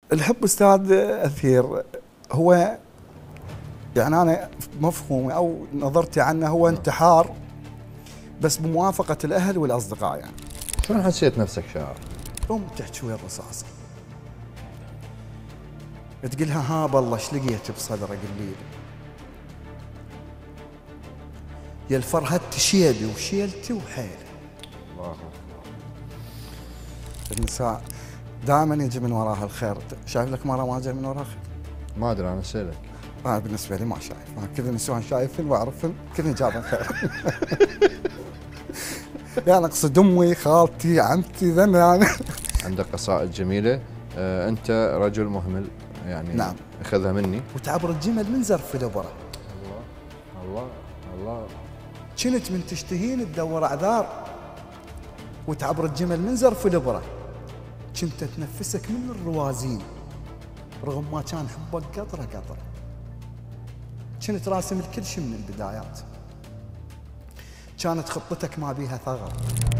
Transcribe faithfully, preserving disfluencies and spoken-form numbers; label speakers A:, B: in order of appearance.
A: الحب استاذ اثير هو يعني انا مفهومي او نظرتي عنه هو انتحار بس بموافقه الاهل والاصدقاء. يعني
B: شلون حسيت نفسك شاعر؟
A: يوم تحكي ويا الرصاصه تقولها ها بالله ايش لقيت بصدرك قولي لي يا الفرهدت شيبي وشيلتي وحيلي.
B: الله
A: النساء دائما يجي من وراها الخير. شايف لك مره ما جاي من وراها خير؟
B: ما ادري انا اسالك.
A: انا بالنسبه لي ما شايف، انا كل النسوان شايفين واعرفهم كلهم جابوا خير. يعني اقصد امي خالتي عمتي ذن يعني.
B: عندك قصائد جميله. آه انت رجل مهمل يعني.
A: نعم.
B: اخذها مني.
A: وتعبر الجمل من زرف دبره.
B: الله الله الله.
A: كنت من تشتهين تدور اعذار وتعبر الجمل من زرف دبره. كنت تنفسك من الروازين رغم ما كان حبك قطره قطره. كنت راسم الكل شيء من البدايات. كانت خطتك ما بيها ثغر.